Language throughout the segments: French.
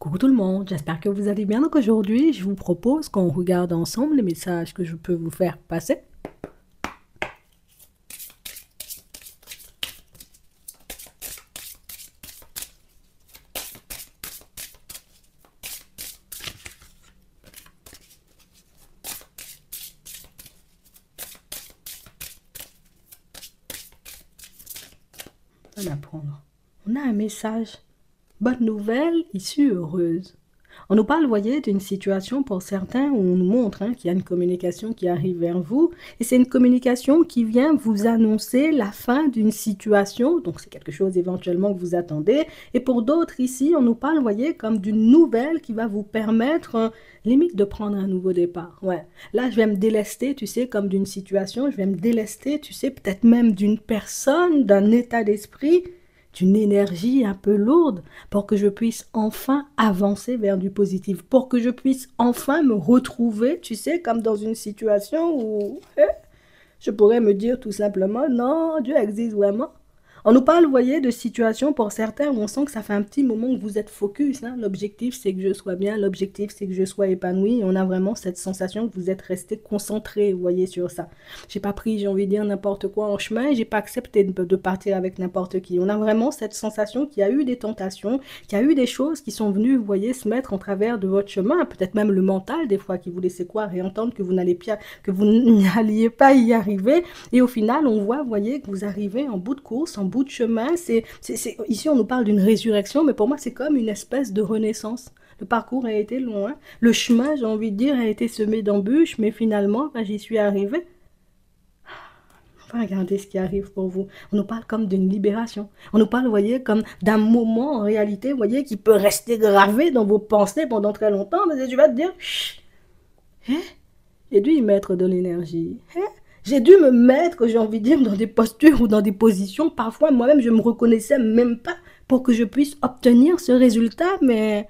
Coucou tout le monde, j'espère que vous allez bien. Donc aujourd'hui, je vous propose qu'on regarde ensemble les messages que je peux vous faire passer. On va apprendre. On a un message. Bonne nouvelle, issue heureuse. On nous parle, vous voyez, d'une situation pour certains où on nous montre qu'il y a une communication qui arrive vers vous. Et c'est une communication qui vient vous annoncer la fin d'une situation. Donc, c'est quelque chose éventuellement que vous attendez. Et pour d'autres ici, on nous parle, vous voyez, comme d'une nouvelle qui va vous permettre, limite, de prendre un nouveau départ. Ouais. Là, je vais me délester, tu sais, comme d'une situation. Je vais me délester, tu sais, peut-être même d'une personne, d'un état d'esprit, d'une énergie un peu lourde pour que je puisse enfin avancer vers du positif, pour que je puisse enfin me retrouver, tu sais, comme dans une situation où je pourrais me dire tout simplement, non, Dieu existe vraiment. On nous parle, vous voyez, de situations pour certains où on sent que ça fait un petit moment que vous êtes focus. L'objectif, c'est que je sois bien. L'objectif, c'est que je sois épanoui. Et on a vraiment cette sensation que vous êtes resté concentré, vous voyez, sur ça. J'ai pas pris, j'ai envie de dire, n'importe quoi en chemin. Et j'ai pas accepté de partir avec n'importe qui. On a vraiment cette sensation qu'il y a eu des tentations, qu'il y a eu des choses qui sont venues, vous voyez, se mettre en travers de votre chemin. Peut-être même le mental, des fois, qui vous laissait quoi, réentendre que vous n'alliez pas y arriver. Et au final, on voit, vous voyez, que vous arrivez en bout de course, en bout de chemin. Ici, on nous parle d'une résurrection, mais pour moi, c'est comme une espèce de renaissance. Le parcours a été loin. Le chemin, j'ai envie de dire, a été semé d'embûches, mais finalement, j'y suis arrivée. On va regarder ce qui arrive pour vous. On nous parle comme d'une libération. On nous parle, vous voyez, comme d'un moment, en réalité, vous voyez, qui peut rester gravé dans vos pensées pendant très longtemps, mais tu vas te dire, hein? J'ai dû y mettre de l'énergie. Hein? J'ai dû me mettre, j'ai envie de dire, dans des postures ou dans des positions. Parfois, moi-même, je ne me reconnaissais même pas pour que je puisse obtenir ce résultat. Mais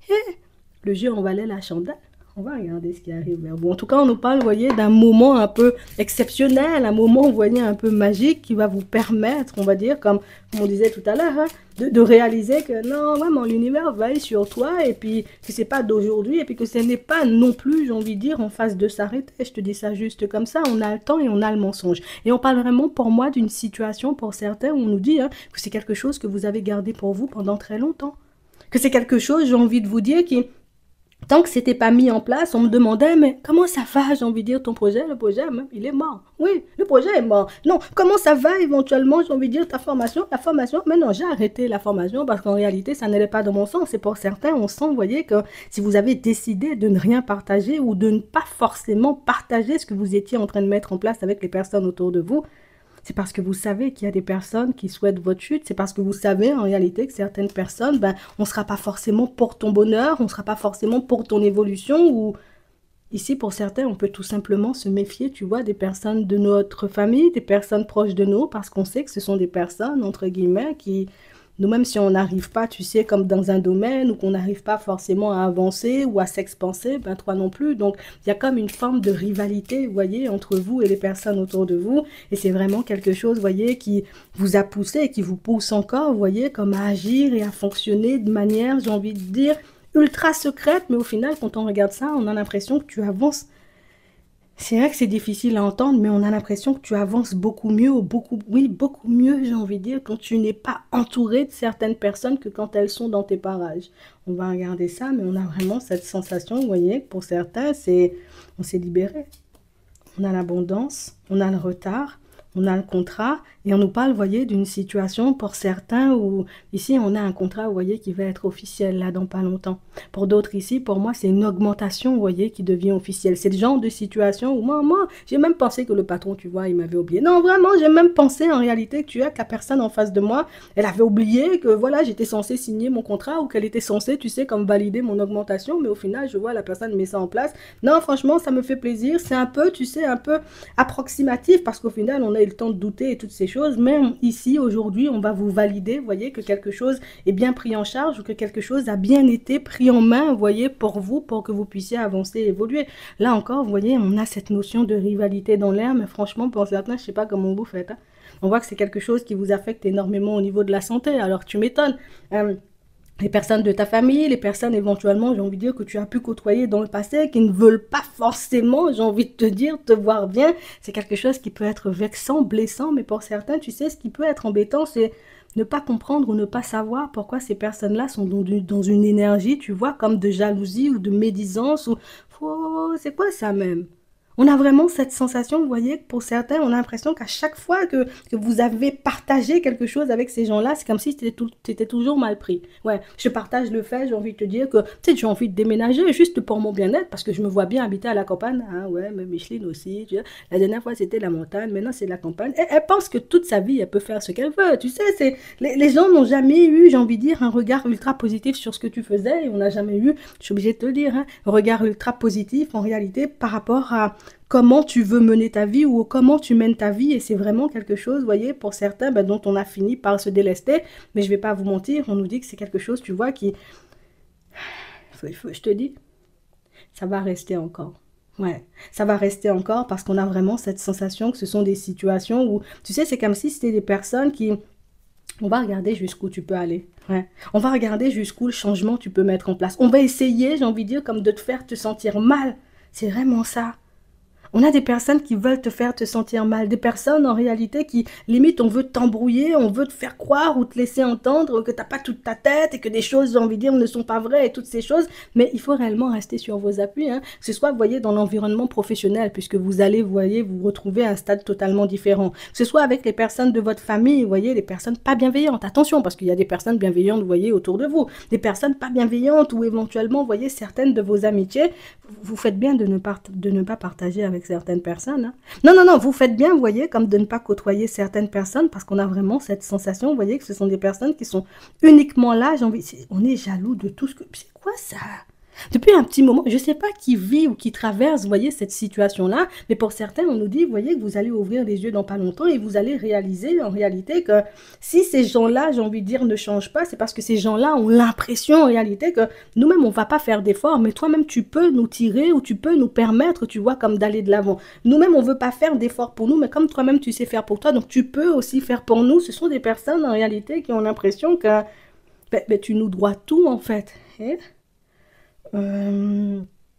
le jeu en valait la chandelle. On va regarder ce qui arrive vers vous. En tout cas, on nous parle, vous voyez, d'un moment un peu exceptionnel, un moment, vous voyez, un peu magique qui va vous permettre, on va dire, comme on disait tout à l'heure, de réaliser que non, vraiment, l'univers veille sur toi et puis que c'est pas d'aujourd'hui et puis que ce n'est pas non plus, j'ai envie de dire, en phase de s'arrêter. Je te dis ça juste comme ça. On a le temps et on a le mensonge. Et on parle vraiment, pour moi, d'une situation, pour certains, où on nous dit que c'est quelque chose que vous avez gardé pour vous pendant très longtemps. Que c'est quelque chose, j'ai envie de vous dire, qui tant que c'était pas mis en place, on me demandait, mais comment ça va, j'ai envie de dire, ton projet? Le projet, même, il est mort. Oui, le projet est mort. Non, comment ça va éventuellement, j'ai envie de dire, ta formation? La formation, mais non, j'ai arrêté la formation parce qu'en réalité, ça n'allait pas dans mon sens. Et pour certains, on sent, vous voyez, que si vous avez décidé de ne rien partager ou de ne pas forcément partager ce que vous étiez en train de mettre en place avec les personnes autour de vous, c'est parce que vous savez qu'il y a des personnes qui souhaitent votre chute. C'est parce que vous savez en réalité que certaines personnes, on ne sera pas forcément pour ton bonheur, on ne sera pas forcément pour ton évolution. Ou ici, pour certains, on peut tout simplement se méfier, tu vois, des personnes de notre famille, des personnes proches de nous, parce qu'on sait que ce sont des personnes, entre guillemets, qui nous-mêmes, si on n'arrive pas, tu sais, comme dans un domaine ou qu'on n'arrive pas forcément à avancer ou à s'expanser, toi non plus. Donc, il y a comme une forme de rivalité, vous voyez, entre vous et les personnes autour de vous. Et c'est vraiment quelque chose, vous voyez, qui vous a poussé et qui vous pousse encore, vous voyez, comme à agir et à fonctionner de manière, j'ai envie de dire, ultra secrète. Mais au final, quand on regarde ça, on a l'impression que tu avances. C'est vrai que c'est difficile à entendre, mais on a l'impression que tu avances beaucoup mieux, ou beaucoup, oui, beaucoup mieux, j'ai envie de dire, quand tu n'es pas entouré de certaines personnes que quand elles sont dans tes parages. On va regarder ça, mais on a vraiment cette sensation, vous voyez, que pour certains, on s'est libéré. On a l'abondance, on a le retard, on a le contrat, et on nous parle, vous voyez, d'une situation pour certains où, ici, on a un contrat, vous voyez, qui va être officiel, là, dans pas longtemps. Pour d'autres ici, pour moi, c'est une augmentation, vous voyez, qui devient officielle. C'est le genre de situation où moi, j'ai même pensé que le patron, tu vois, il m'avait oublié. Non, vraiment, j'ai même pensé, en réalité, que tu as que la personne en face de moi, elle avait oublié que, voilà, j'étais censée signer mon contrat ou qu'elle était censée, tu sais, comme valider mon augmentation, mais au final, je vois la personne met ça en place. Non, franchement, ça me fait plaisir. C'est un peu, tu sais, un peu approximatif parce qu'au final, on a eu le temps de douter et toutes ces choses. Mais ici, aujourd'hui, on va vous valider, vous voyez, que quelque chose est bien pris en charge ou que quelque chose a bien été pris en main, vous voyez, pour vous, pour que vous puissiez avancer et évoluer. Là encore, vous voyez, on a cette notion de rivalité dans l'air, mais franchement, pour certains, je sais pas comment vous faites. On voit que c'est quelque chose qui vous affecte énormément au niveau de la santé, alors tu m'étonnes. les personnes de ta famille, les personnes éventuellement, j'ai envie de dire, que tu as pu côtoyer dans le passé, qui ne veulent pas forcément, j'ai envie de te dire, te voir bien. C'est quelque chose qui peut être vexant, blessant, mais pour certains, tu sais, ce qui peut être embêtant, c'est ne pas comprendre ou ne pas savoir pourquoi ces personnes-là sont dans une énergie, tu vois, comme de jalousie ou de médisance, ou oh, c'est quoi ça même? On a vraiment cette sensation, vous voyez, que pour certains, on a l'impression qu'à chaque fois que vous avez partagé quelque chose avec ces gens-là, c'est comme si t'étais toujours mal pris. Ouais, je partage le fait, j'ai envie de te dire que, tu sais, j'ai envie de déménager juste pour mon bien-être, parce que je me vois bien habiter à la campagne. Ah ouais, mais Micheline aussi, tu vois. La dernière fois, c'était la montagne, maintenant, c'est la campagne. Et elle pense que toute sa vie, elle peut faire ce qu'elle veut. Tu sais, les gens n'ont jamais eu, j'ai envie de dire, un regard ultra positif sur ce que tu faisais, et on n'a jamais eu, je suis obligée de te le dire, hein, un regard ultra positif, en réalité, par rapport à comment tu veux mener ta vie ou comment tu mènes ta vie. Et c'est vraiment quelque chose, vous voyez, pour certains, ben, dont on a fini par se délester. Mais je ne vais pas vous mentir, on nous dit que c'est quelque chose, tu vois, qui... je te dis, ça va rester encore. Ouais, ça va rester encore parce qu'on a vraiment cette sensation que ce sont des situations où, tu sais, c'est comme si c'était des personnes qui... On va regarder jusqu'où tu peux aller. Ouais. On va regarder jusqu'où le changement tu peux mettre en place. On va essayer, j'ai envie de dire, comme de te faire te sentir mal. C'est vraiment ça. On a des personnes qui veulent te faire te sentir mal, des personnes en réalité qui, limite, on veut t'embrouiller, on veut te faire croire ou te laisser entendre que t'as pas toute ta tête et que des choses, j'ai envie de dire, ne sont pas vraies et toutes ces choses. Mais il faut réellement rester sur vos appuis, hein. Que ce soit, vous voyez, dans l'environnement professionnel, puisque vous allez, vous voyez, vous retrouver à un stade totalement différent. Que ce soit avec les personnes de votre famille, vous voyez, les personnes pas bienveillantes. Attention, parce qu'il y a des personnes bienveillantes, vous voyez, autour de vous. Des personnes pas bienveillantes ou éventuellement, vous voyez, certaines de vos amitiés, vous faites bien de ne pas partager avec certaines personnes. Hein. Non, non, non, vous faites bien, vous voyez, comme de ne pas côtoyer certaines personnes parce qu'on a vraiment cette sensation, vous voyez, que ce sont des personnes qui sont uniquement là. On est jaloux de tout ce que... C'est quoi ça? Depuis un petit moment, je ne sais pas qui vit ou qui traverse, vous voyez, cette situation-là, mais pour certains, on nous dit, vous voyez, que vous allez ouvrir les yeux dans pas longtemps et vous allez réaliser en réalité que si ces gens-là, j'ai envie de dire, ne changent pas, c'est parce que ces gens-là ont l'impression en réalité que nous-mêmes, on ne va pas faire d'efforts, mais toi-même, tu peux nous tirer ou tu peux nous permettre, tu vois, comme d'aller de l'avant. Nous-mêmes, on ne veut pas faire d'efforts pour nous, mais comme toi-même, tu sais faire pour toi, donc tu peux aussi faire pour nous. Ce sont des personnes en réalité qui ont l'impression que tu nous dois tout en fait. Et euh,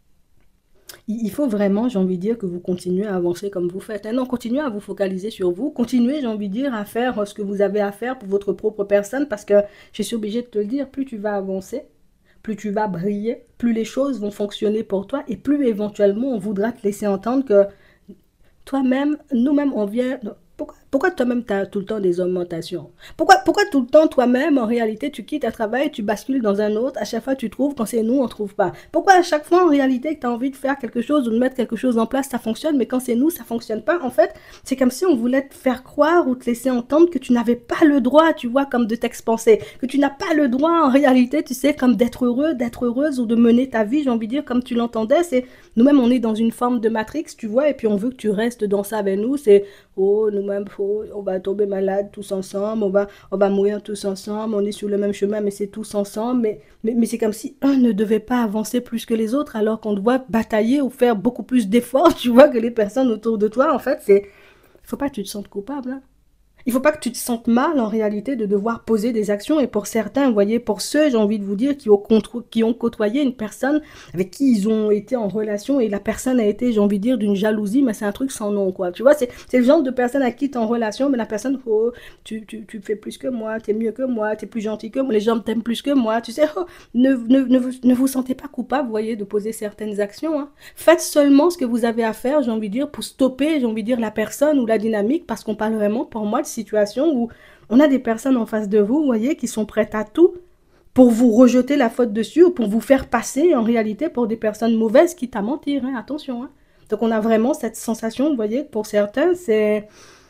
il faut vraiment, j'ai envie de dire, que vous continuez à avancer comme vous faites. Non, continuez à vous focaliser sur vous. Continuez, j'ai envie de dire, à faire ce que vous avez à faire pour votre propre personne parce que je suis obligée de te le dire, plus tu vas avancer, plus tu vas briller, plus les choses vont fonctionner pour toi et plus éventuellement on voudra te laisser entendre que toi-même, nous-mêmes, on vient... Pourquoi toi-même, tu as tout le temps des augmentations? Pourquoi tout le temps, toi-même, en réalité, tu quittes un travail, tu bascules dans un autre, à chaque fois, tu trouves, quand c'est nous, on ne trouve pas? Pourquoi à chaque fois, en réalité, que tu as envie de faire quelque chose ou de mettre quelque chose en place, ça fonctionne, mais quand c'est nous, ça ne fonctionne pas? En fait, c'est comme si on voulait te faire croire ou te laisser entendre que tu n'avais pas le droit, tu vois, comme de t'expanser, que tu n'as pas le droit, en réalité, tu sais, comme d'être heureux, d'être heureuse ou de mener ta vie, j'ai envie de dire, comme tu l'entendais, c'est nous-mêmes, on est dans une forme de matrix, tu vois, et puis on veut que tu restes dans ça avec nous, c'est oh, nous-mêmes, on va tomber malade tous ensemble, on va mourir tous ensemble, on est sur le même chemin, mais c'est tous ensemble. Mais c'est comme si un ne devait pas avancer plus que les autres, alors qu'on doit batailler ou faire beaucoup plus d'efforts, tu vois, que les personnes autour de toi. En fait, faut pas que tu te sentes coupable, hein. Il faut pas que tu te sentes mal en réalité de devoir poser des actions. Et pour certains, vous voyez, pour ceux, j'ai envie de vous dire, qui ont côtoyé une personne avec qui ils ont été en relation et la personne a été, j'ai envie de dire, d'une jalousie, mais c'est un truc sans nom, quoi. Tu vois, c'est le genre de personne à qui tu es en relation, mais la personne, oh, tu fais plus que moi, tu es mieux que moi, tu es plus gentil que moi, les gens t'aiment plus que moi, tu sais, oh, ne vous sentez pas coupable, vous voyez, de poser certaines actions. Hein. Faites seulement ce que vous avez à faire, j'ai envie de dire, pour stopper, j'ai envie de dire, la personne ou la dynamique, parce qu'on parle vraiment, pour moi, de situation où on a des personnes en face de vous, vous voyez, qui sont prêtes à tout pour vous rejeter la faute dessus ou pour vous faire passer en réalité pour des personnes mauvaises quitte à mentir, hein, attention. Hein. Donc on a vraiment cette sensation, vous voyez, pour certains, c'est...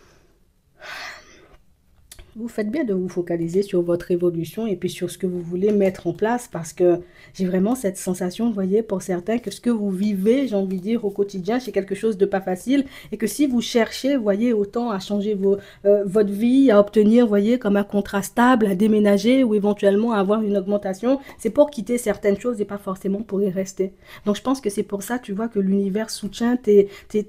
Vous faites bien de vous focaliser sur votre évolution et puis sur ce que vous voulez mettre en place parce que j'ai vraiment cette sensation, vous voyez, pour certains, que ce que vous vivez, j'ai envie de dire, au quotidien, c'est quelque chose de pas facile et que si vous cherchez, vous voyez, autant à changer votre vie, à obtenir, vous voyez, comme un contrat stable, à déménager ou éventuellement à avoir une augmentation, c'est pour quitter certaines choses et pas forcément pour y rester. Donc je pense que c'est pour ça, tu vois, que l'univers soutient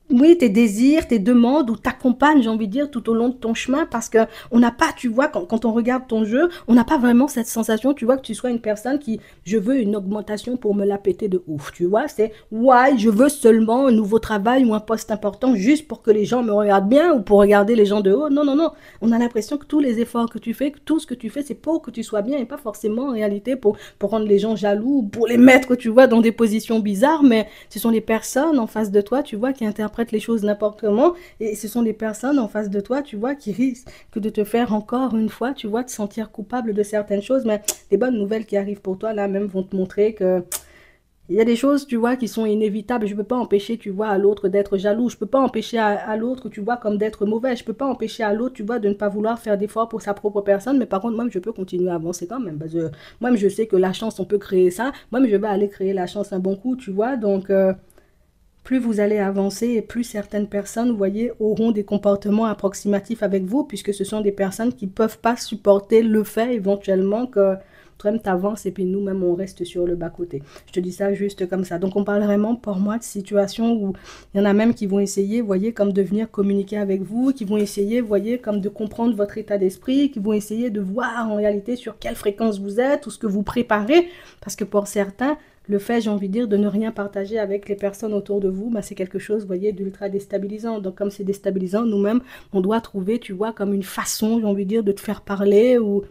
oui, tes désirs, tes demandes, ou t'accompagnent, j'ai envie de dire, tout au long de ton chemin, parce que on n'a pas, tu vois, quand on regarde ton jeu, on n'a pas vraiment cette sensation, tu vois, que tu sois une personne qui, je veux une augmentation pour me la péter de ouf, tu vois, c'est, ouais, je veux seulement un nouveau travail ou un poste important juste pour que les gens me regardent bien ou pour regarder les gens de haut. Non, non, non, on a l'impression que tous les efforts que tu fais, que tout ce que tu fais, c'est pour que tu sois bien et pas forcément en réalité pour rendre les gens jaloux, pour les mettre, tu vois, dans des positions bizarres, mais ce sont les personnes en face de toi, tu vois, qui interprètent les choses n'importe comment, et ce sont les personnes en face de toi, tu vois, qui risquent de te faire encore une fois, tu vois, te sentir coupable de certaines choses, mais les bonnes nouvelles qui arrivent pour toi, là, même, vont te montrer que il y a des choses, tu vois, qui sont inévitables. Je ne peux pas empêcher, tu vois, à l'autre d'être jaloux. Je ne peux pas empêcher à l'autre, tu vois, comme d'être mauvais. Je ne peux pas empêcher à l'autre, tu vois, de ne pas vouloir faire d'efforts pour sa propre personne. Mais par contre, moi, je peux continuer à avancer quand même. Parce que moi, je sais que la chance, on peut créer ça. Moi, je vais aller créer la chance un bon coup, tu vois. Donc, plus vous allez avancer et plus certaines personnes, vous voyez, auront des comportements approximatifs avec vous, puisque ce sont des personnes qui ne peuvent pas supporter le fait éventuellement que toi-même t'avances et puis nous-mêmes on reste sur le bas-côté. Je te dis ça juste comme ça. Donc on parle vraiment pour moi de situations où il y en a même qui vont essayer, vous voyez, comme de venir communiquer avec vous, qui vont essayer, vous voyez, comme de comprendre votre état d'esprit, qui vont essayer de voir en réalité sur quelle fréquence vous êtes ou ce que vous préparez, parce que pour certains, le fait, j'ai envie de dire, de ne rien partager avec les personnes autour de vous, bah, c'est quelque chose, vous voyez, d'ultra déstabilisant. Donc, comme c'est déstabilisant, nous-mêmes, on doit trouver, tu vois, comme une façon, j'ai envie de dire, de te faire parler ou...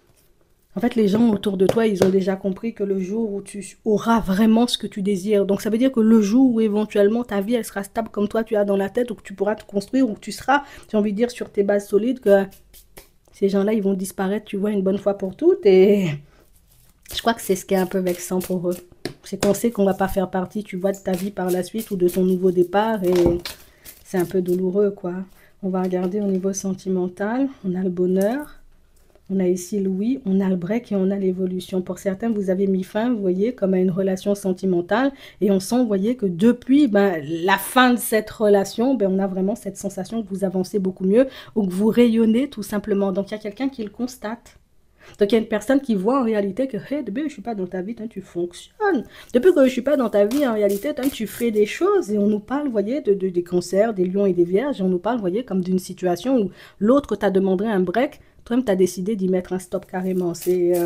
En fait, les gens autour de toi, ils ont déjà compris que le jour où tu auras vraiment ce que tu désires, donc ça veut dire que le jour où éventuellement ta vie, elle sera stable comme toi, tu as dans la tête, ou que tu pourras te construire, ou que tu seras, j'ai envie de dire, sur tes bases solides, que ces gens-là, ils vont disparaître, tu vois, une bonne fois pour toutes. Et je crois que c'est ce qui est un peu vexant pour eux. C'est qu'on sait qu'on va pas faire partie, tu vois, de ta vie par la suite ou de ton nouveau départ, et c'est un peu douloureux, quoi. On va regarder au niveau sentimental. On a le bonheur, on a ici le oui, on a le break et on a l'évolution. Pour certains, vous avez mis fin, vous voyez, comme à une relation sentimentale, et on sent, vous voyez, que depuis la fin de cette relation, on a vraiment cette sensation que vous avancez beaucoup mieux ou que vous rayonnez tout simplement. Donc, il y a quelqu'un qui le constate. Donc, il y a une personne qui voit en réalité que hey, depuis que je ne suis pas dans ta vie, tu fonctionnes. Depuis que je ne suis pas dans ta vie, en réalité, tu fais des choses. Et on nous parle, vous voyez, des cancers, des lions et des vierges. Et on nous parle, vous voyez, comme d'une situation où l'autre t'a demandé un break. Toi-même, tu as décidé d'y mettre un stop carrément.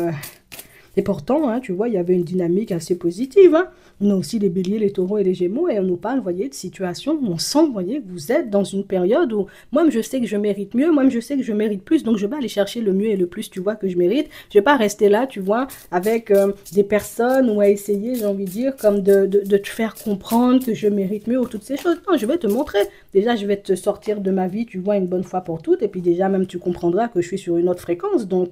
Et pourtant, hein, tu vois, il y avait une dynamique assez positive. Hein. On a aussi les béliers, les taureaux et les gémeaux, et on nous parle, vous voyez, de situations où on sent, vous voyez, que vous êtes dans une période où moi, je sais que je mérite mieux, moi, je sais que je mérite plus, donc je vais aller chercher le mieux et le plus, tu vois, que je mérite. Je vais pas rester là, tu vois, avec des personnes ou à essayer, j'ai envie de dire, comme de te faire comprendre que je mérite mieux ou toutes ces choses. Non, je vais te montrer. Déjà, je vais te sortir de ma vie, tu vois, une bonne fois pour toutes, et puis déjà, même, tu comprendras que je suis sur une autre fréquence, donc...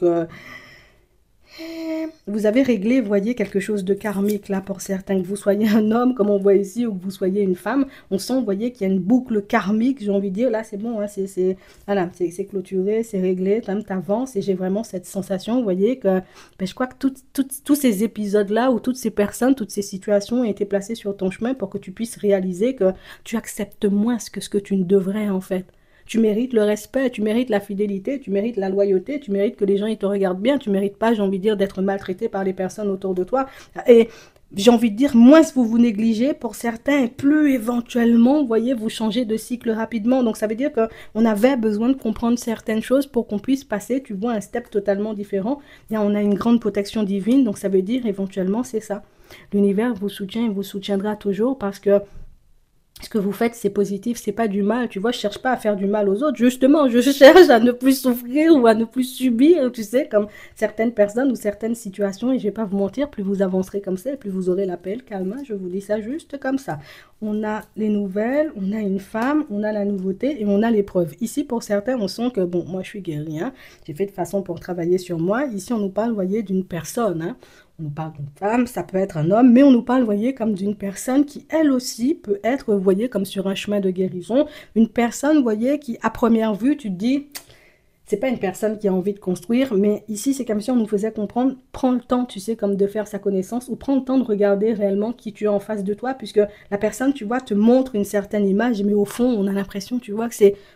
vous avez réglé, voyez, quelque chose de karmique là pour certains, que vous soyez un homme comme on voit ici ou que vous soyez une femme. On sent, vous voyez, qu'il y a une boucle karmique, j'ai envie de dire. Là, c'est bon, hein, voilà, c'est clôturé, c'est réglé, t'avances et j'ai vraiment cette sensation, vous voyez, que je crois que tous ces épisodes-là ou toutes ces personnes, toutes ces situations ont été placées sur ton chemin pour que tu puisses réaliser que tu acceptes moins que ce que tu ne devrais en fait. Tu mérites le respect, tu mérites la fidélité, tu mérites la loyauté, tu mérites que les gens ils te regardent bien, tu mérites pas, j'ai envie de dire, d'être maltraité par les personnes autour de toi. Et j'ai envie de dire, moins vous vous négligez pour certains, et plus éventuellement, vous voyez, vous changez de cycle rapidement. Donc ça veut dire qu'on avait besoin de comprendre certaines choses pour qu'on puisse passer, tu vois, un step totalement différent. Et on a une grande protection divine, donc ça veut dire éventuellement c'est ça. L'univers vous soutient et vous soutiendra toujours parce que ce que vous faites, c'est positif, c'est pas du mal. Tu vois, je cherche pas à faire du mal aux autres. Justement, je cherche à ne plus souffrir ou à ne plus subir, tu sais, comme certaines personnes ou certaines situations. Et je vais pas vous mentir, plus vous avancerez comme ça, et plus vous aurez la paix, le calme. Je vous dis ça juste comme ça. On a les nouvelles, on a une femme, on a la nouveauté et on a l'épreuve. Ici, pour certains, on sent que, bon, moi, je suis guérie, hein. J'ai fait de façon pour travailler sur moi. Ici, on nous parle, vous voyez, d'une personne, hein. On nous parle d'une femme, ça peut être un homme, mais on nous parle, vous voyez, comme d'une personne qui, elle aussi, peut être, vous voyez, comme sur un chemin de guérison. Une personne, vous voyez, qui, à première vue, tu te dis, c'est pas une personne qui a envie de construire, mais ici, c'est comme si on nous faisait comprendre, prends le temps, tu sais, comme de faire sa connaissance, ou prends le temps de regarder réellement qui tu es en face de toi, puisque la personne, tu vois, te montre une certaine image, mais au fond, on a l'impression, tu vois, que c'est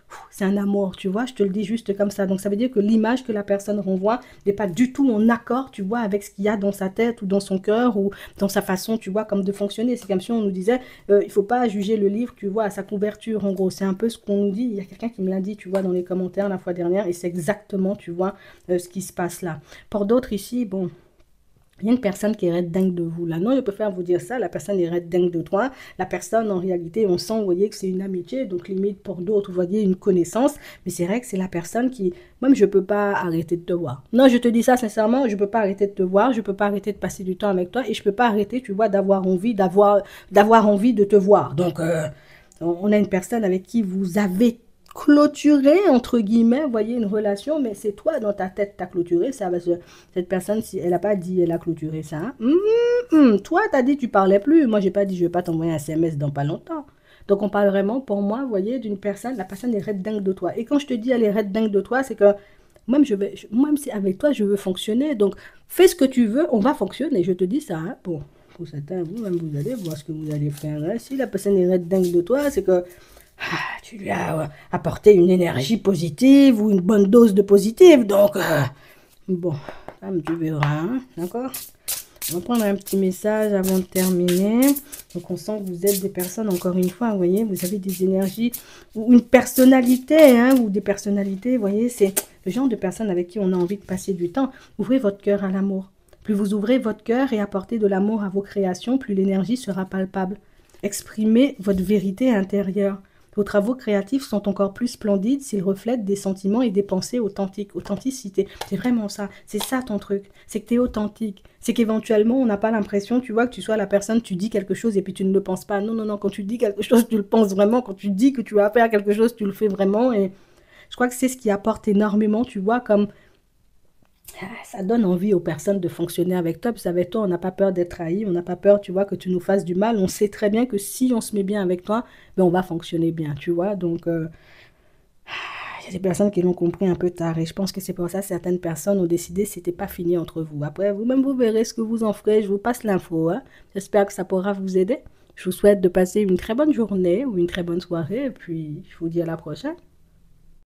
c'est un amour, tu vois, je te le dis juste comme ça. Donc ça veut dire que l'image que la personne renvoie n'est pas du tout en accord, tu vois, avec ce qu'il y a dans sa tête ou dans son cœur ou dans sa façon, tu vois, comme de fonctionner. C'est comme si on nous disait, il faut pas juger le livre, tu vois, à sa couverture, en gros. C'est un peu ce qu'on nous dit. Il y a quelqu'un qui me l'a dit, tu vois, dans les commentaires la fois dernière, et c'est exactement, tu vois, ce qui se passe là. Pour d'autres ici, bon, il y a une personne qui est red dingue de vous là. Non, je préfère vous dire ça, la personne est red dingue de toi. La personne, en réalité, on sent, vous voyez, que c'est une amitié, donc limite pour d'autres, vous voyez, une connaissance. Mais c'est vrai que c'est la personne qui, même je ne peux pas arrêter de te voir. Non, je te dis ça sincèrement, je ne peux pas arrêter de te voir, je ne peux pas arrêter de passer du temps avec toi et je ne peux pas arrêter, tu vois, d'avoir envie de te voir. Donc, on a une personne avec qui vous avez clôturé, entre guillemets, vous voyez, une relation, mais c'est toi dans ta tête, tu as clôturé ça, parce que cette personne, si elle n'a pas dit, elle a clôturé ça. Hein. Toi, tu as dit, tu parlais plus. Moi, j'ai pas dit, je vais pas t'envoyer un SMS dans pas longtemps. Donc, on parle vraiment, pour moi, vous voyez, d'une personne, la personne est red dingue de toi. Et quand je te dis, elle est red dingue de toi, c'est que même si avec toi, je veux fonctionner. Donc, fais ce que tu veux, on va fonctionner. Je te dis ça. Hein. Bon, pour certains, vous-même, vous allez voir ce que vous allez faire. Hein. Si la personne est red dingue de toi, c'est que tu lui as apporté une énergie positive ou une bonne dose de positive. Donc, bon, tu verras, hein, d'accord? On va prendre un petit message avant de terminer. Donc, on sent que vous êtes des personnes, encore une fois, vous voyez, vous avez des énergies ou une personnalité, hein, ou des personnalités, vous voyez, c'est le genre de personnes avec qui on a envie de passer du temps. Ouvrez votre cœur à l'amour. Plus vous ouvrez votre cœur et apportez de l'amour à vos créations, plus l'énergie sera palpable. Exprimez votre vérité intérieure. Vos travaux créatifs sont encore plus splendides s'ils reflètent des sentiments et des pensées authentiques. Authenticité, c'est vraiment ça. C'est ça ton truc. C'est que tu es authentique. C'est qu'éventuellement, on n'a pas l'impression, tu vois, que tu sois la personne, tu dis quelque chose et puis tu ne le penses pas. Non, non, non. Quand tu dis quelque chose, tu le penses vraiment. Quand tu dis que tu vas faire quelque chose, tu le fais vraiment. Et je crois que c'est ce qui apporte énormément, tu vois, comme ça donne envie aux personnes de fonctionner avec toi. Puis avec toi, on n'a pas peur d'être trahi, on n'a pas peur, tu vois, que tu nous fasses du mal. On sait très bien que si on se met bien avec toi, ben on va fonctionner bien, tu vois. Donc, il y a des personnes qui l'ont compris un peu tard. Et je pense que c'est pour ça que certaines personnes ont décidé que c'était pas fini entre vous. Après, vous-même, vous verrez ce que vous en ferez. Je vous passe l'info. Hein. J'espère que ça pourra vous aider. Je vous souhaite de passer une très bonne journée ou une très bonne soirée. Et puis, je vous dis à la prochaine.